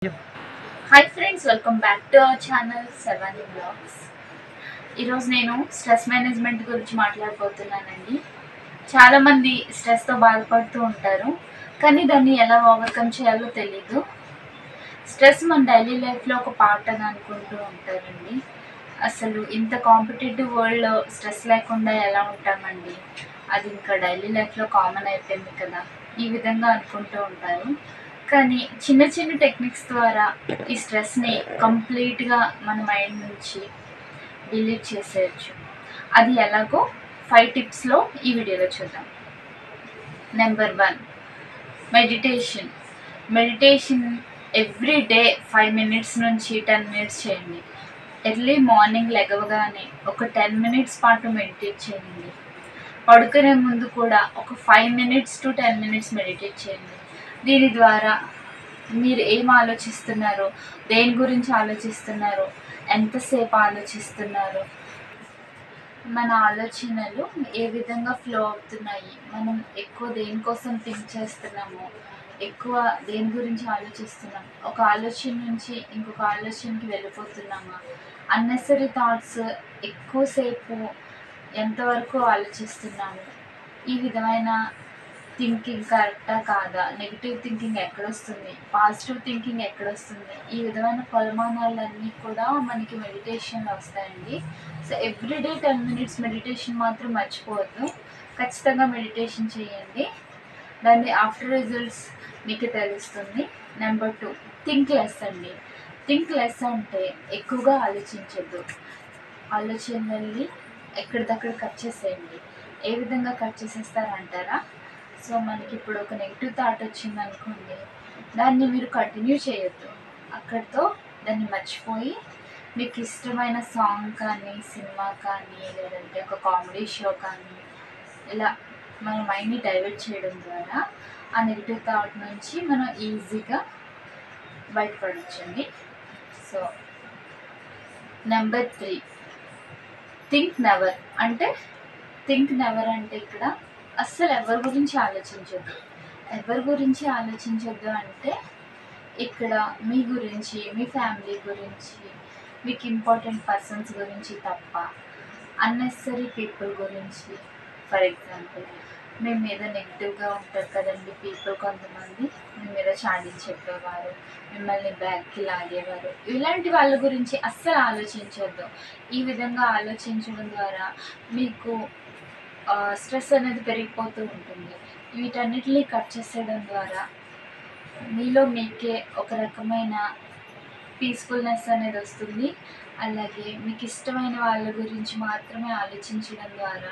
Hi friends, welcome back to our channel seven blogs. ఈరోజు నేను stress management గురించి మాట్లాడబోతున్నానండి. చాలామంది స్ట్రెస్తో బాధపడుతూ ఉంటారు, కానీ దాన్ని ఎలా ఓవర్కమ్ చేయాలో తెలీదు. స్ట్రెస్ మన డైలీ లైఫ్లో ఒక పార్ట్ అని అనుకుంటూ ఉంటారండి. అసలు ఇంత కాంపిటేటివ్ వరల్డ్లో స్ట్రెస్ లేకుండా ఎలా ఉంటామండి? అది ఇంకా డైలీ లైఫ్లో కామన్ అయిపోయింది కదా, ఈ విధంగా అనుకుంటూ ఉంటారు. కానీ చిన్న చిన్న టెక్నిక్స్ ద్వారా ఈ స్ట్రెస్ని కంప్లీట్గా మన మైండ్ నుంచి డిలీట్ చేసేయచ్చు. అది ఎలాగో 5 టిప్స్లో ఈ వీడియోలో చూద్దాం. Number 1, meditation. Meditation every day 5 minutes నుంచి 10 మినిట్స్ చేయండి. ఎర్లీ మార్నింగ్ లెగవగానే ఒక 10 మినిట్స్ పాటు మెడిటేట్ చేయండి. పడుకునే ముందు కూడా ఒక 5 మినిట్స్ టు 10 మినిట్స్ మెడిటేట్ చేయండి. దీని ద్వారా మీరు ఏం ఆలోచిస్తున్నారో, దేని గురించి ఆలోచిస్తున్నారో, ఎంతసేపు ఆలోచిస్తున్నారో, మన ఆలోచనలు ఏ విధంగా ఫ్లో అవుతున్నాయి, మనం ఎక్కువ దేనికోసం థింక్ చేస్తున్నామో, ఎక్కువ దేని గురించి ఆలోచిస్తున్నాం, ఒక ఆలోచన నుంచి ఇంకొక ఆలోచనకి వెళ్ళిపోతున్నామా, అన్నెసరీ థాట్స్ ఎక్కువసేపు ఎంతవరకు ఆలోచిస్తున్నాము, ఈ విధమైన థింకింగ్ కరెక్టా కాదా, నెగిటివ్ థింకింగ్ ఎక్కడొస్తుంది, పాజిటివ్ థింకింగ్ ఎక్కడొస్తుంది, ఈ విధమైన కొలమానాలన్నీ కూడా మనకి మెడిటేషన్లో వస్తాయండి. సో ఎవ్రీడే 10 మినిట్స్ మెడిటేషన్ మాత్రం మర్చిపోవద్దు. ఖచ్చితంగా మెడిటేషన్ చేయండి, దాని ఆఫ్టర్ రిజల్ట్స్ మీకు తెలుస్తుంది. నెంబర్ 2, థింక్ లెస్ అండి. థింక్ లెస్ అంటే ఎక్కువగా ఆలోచించద్దు. ఆలోచనల్ని ఎక్కడిదక్కడ కట్ చేసేయండి. ఏ విధంగా కట్ చేసేస్తారంటారా? సో మనకి ఇప్పుడు ఒక నెగిటివ్ థాట్ వచ్చింది అనుకోండి, దాన్ని మీరు కంటిన్యూ చేయొద్దు. అక్కడితో దాన్ని మర్చిపోయి మీకు ఇష్టమైన సాంగ్ కానీ, సినిమా కానీ, లేదంటే ఒక కామెడీ షో కానీ, ఇలా మన మైండ్ని డైవర్ట్ చేయడం ద్వారా ఆ నెగిటివ్ థాట్ నుంచి మనం ఈజీగా బయటపడొచ్చండి. So number 3, think never. అంటే ఇక్కడ అస్సలు ఎవరి గురించి ఆలోచించొద్దు. ఎవరి గురించి ఆలోచించొద్దు అంటే ఇక్కడ మీ గురించి, మీ ఫ్యామిలీ గురించి, మీకు ఇంపార్టెంట్ పర్సన్స్ గురించి తప్ప అన్నెసరీ పీపుల్ గురించి. ఫర్ ఎగ్జాంపుల్, మీ మీద నెగిటివ్గా ఉంటారు కదండి పీపుల్, కొంతమంది మీ మీద చాడీలు చెప్పేవారు, మిమ్మల్ని బ్యాక్కి లాగేవారు, ఇలాంటి వాళ్ళ గురించి అస్సలు ఆలోచించొద్దు. ఈ విధంగా ఆలోచించడం ద్వారా మీకు స్ట్రెస్ అనేది పెరిగిపోతూ ఉంటుంది. వీటన్నిటిని కట్ చేసేయడం ద్వారా మీలో మీకే ఒక రకమైన పీస్ఫుల్నెస్ అనేది వస్తుంది. అలాగే మీకు ఇష్టమైన వాళ్ళ గురించి మాత్రమే ఆలోచించడం ద్వారా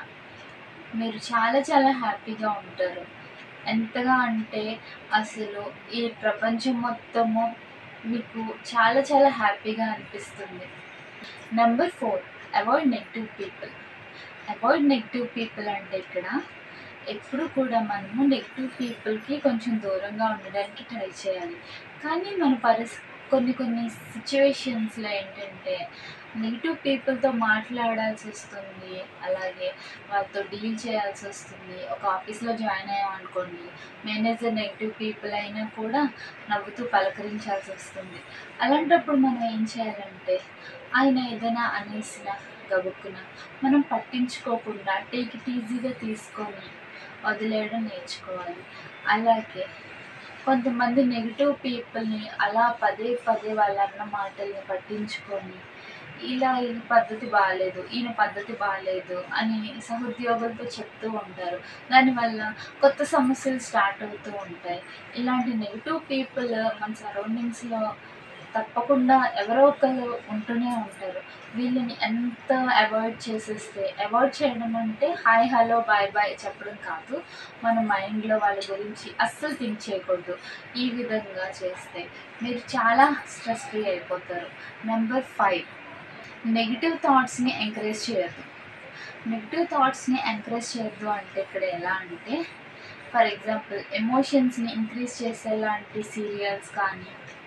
మీరు చాలా చాలా హ్యాపీగా ఉంటారు. ఎంతగా అంటే అసలు ఈ ప్రపంచం మొత్తము మీకు చాలా చాలా హ్యాపీగా అనిపిస్తుంది. Number 4, avoid negative people. Avoid negative people అంటే ఇక్కడ ఎప్పుడు కూడా మనము నెగిటివ్ పీపుల్కి కొంచెం దూరంగా ఉండడానికి ట్రై చేయాలి. కానీ మన కొన్ని సిచ్యువేషన్స్లో ఏంటంటే నెగిటివ్ పీపుల్తో మాట్లాడాల్సి వస్తుంది, అలాగే వాళ్ళతో డీల్ చేయాల్సి వస్తుంది. ఒక ఆఫీస్లో జాయిన్ అయ్యామనుకోండి, మేనేజర్ నెగిటివ్ పీపుల్ అయినా కూడా నవ్వుతూ పలకరించాల్సి వస్తుంది. అలాంటప్పుడు మనం ఏం చేయాలంటే, ఆయన ఏదైనా అనేసిన గబుక్కున మనం పట్టించుకోకుండా టేక్ ఇట్ ఈజీగా తీసుకొని వదిలేయడం నేర్చుకోవాలి. అలాగే కొంతమంది నెగిటివ్ పీపుల్ని అలా పదే పదే వాళ్ళన్న మాటల్ని పట్టించుకొని ఇలా ఈ పద్ధతి బాగాలేదు, ఈయన పద్ధతి బాగాలేదు అని సహోద్యోగులతో చెప్తూ ఉంటారు. దానివల్ల కొత్త సమస్యలు స్టార్ట్ అవుతూ ఉంటాయి. ఇలాంటి నెగిటివ్ పీపుల్ మన సరౌండింగ్స్లో తప్పకుండా ఎవరో ఒకరు ఉంటూనే ఉంటారు. వీళ్ళని ఎంత అవాయిడ్ చేసేస్తే, అవాయిడ్ చేయడం అంటే హాయ్ హలో బాయ్ బాయ్ చెప్పడం కాదు, మన మైండ్లో వాళ్ళ గురించి అస్సలు థింక్ చేయకూడదు. ఈ విధంగా చేస్తే మీరు చాలా స్ట్రెస్ ఫ్రీ అయిపోతారు. నెంబర్ 5, నెగిటివ్ థాట్స్ని ఎంకరేజ్ చేయొద్దు. నెగిటివ్ థాట్స్ని ఎంకరేజ్ చేయొద్దు అంటే ఇక్కడ ఎలా అంటే, ఫర్ ఎగ్జాంపుల్ ఎమోషన్స్ని ఇంక్రీజ్ చేసేలాంటి సీరియల్స్ కానీ,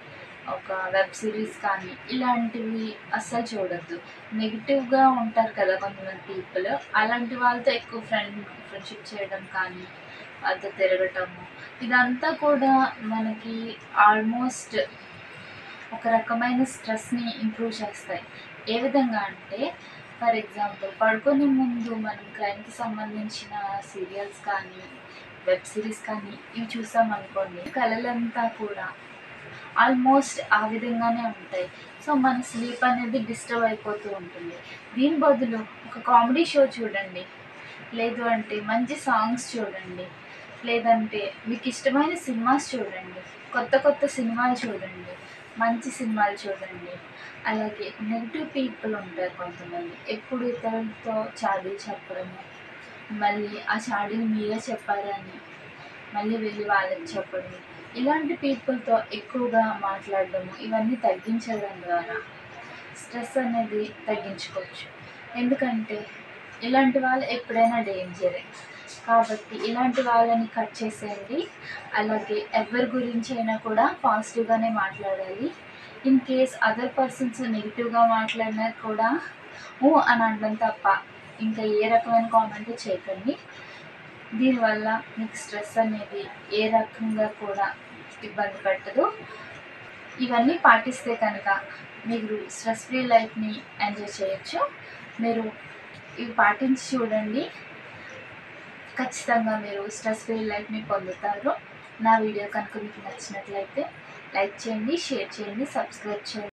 ఒక వెబ్ సిరీస్ కానీ ఇలాంటివి అస్సలు చూడొద్దు. నెగిటివ్గా ఉంటారు కదా కొంతమంది పీపుల్, అలాంటి వాళ్ళతో ఎక్కువ ఫ్రెండ్షిప్ చేయడం కానీ, వాళ్ళతో తిరగటము, ఇదంతా కూడా మనకి ఆల్మోస్ట్ ఒక రకమైన స్ట్రెస్ని ఇంప్రూవ్ చేస్తాయి. ఏ విధంగా అంటే ఫర్ ఎగ్జాంపుల్ పడుకునే ముందు మనం క్రైమ్కి సంబంధించిన సీరియల్స్ కానీ వెబ్ సిరీస్ కానీ ఇవి చూసామనుకోండి, కళలంతా కూడా ఆల్మోస్ట్ ఆ విధంగానే ఉంటాయి. సో మన స్లీప్ అనేది డిస్టర్బ్ అయిపోతూ ఉంటుంది. దీని బదులు ఒక కామెడీ షో చూడండి, లేదు అంటే మంచి సాంగ్స్ చూడండి, లేదంటే మీకు ఇష్టమైన సినిమాస్ చూడండి, కొత్త కొత్త సినిమాలు చూడండి, మంచి సినిమాలు చూడండి. అలాగే నెగిటివ్ పీపుల్ ఉంటారు కొంతమంది, ఎప్పుడు ఇతరులతో చాడీలు చెప్పడము, మళ్ళీ ఆ చాడీలు మీరే చెప్పారని మళ్ళీ వెళ్ళి వాళ్ళకి చెప్పడం, ఇలాంటి పీపుల్తో ఎక్కువగా మాట్లాడడము, ఇవన్నీ తగ్గించడం ద్వారా స్ట్రెస్ అనేది తగ్గించుకోవచ్చు. ఎందుకంటే ఇలాంటి వాళ్ళు ఎప్పుడైనా డేంజరే. కాబట్టి ఇలాంటి వాళ్ళని కట్ చేసేయండి. అలాగే ఎవరి గురించి అయినా కూడా పాజిటివ్గానే మాట్లాడాలి. ఇన్ కేస్ అదర్ పర్సన్స్ నెగిటివ్గా మాట్లాడినా కూడా అని అనడం తప్ప ఇంకా ఏ రకమైన కామెంట్ చేయకండి. దీనివల్ల మీకు స్ట్రెస్ అనేది ఏ రకంగా కూడా ఇబ్బంది పెట్టదు. ఇవన్నీ పాటిస్తే కనుక మీరు స్ట్రెస్ ఫ్రీ లైఫ్ని ఎంజాయ్ చేయొచ్చు. మీరు ఇవి పాటించి చూడండి, ఖచ్చితంగా మీరు స్ట్రెస్ ఫ్రీ లైఫ్ని పొందుతారు. నా వీడియో కనుక మీకు నచ్చినట్లయితే లైక్ చేయండి, షేర్ చేయండి, సబ్స్క్రైబ్ చేయండి.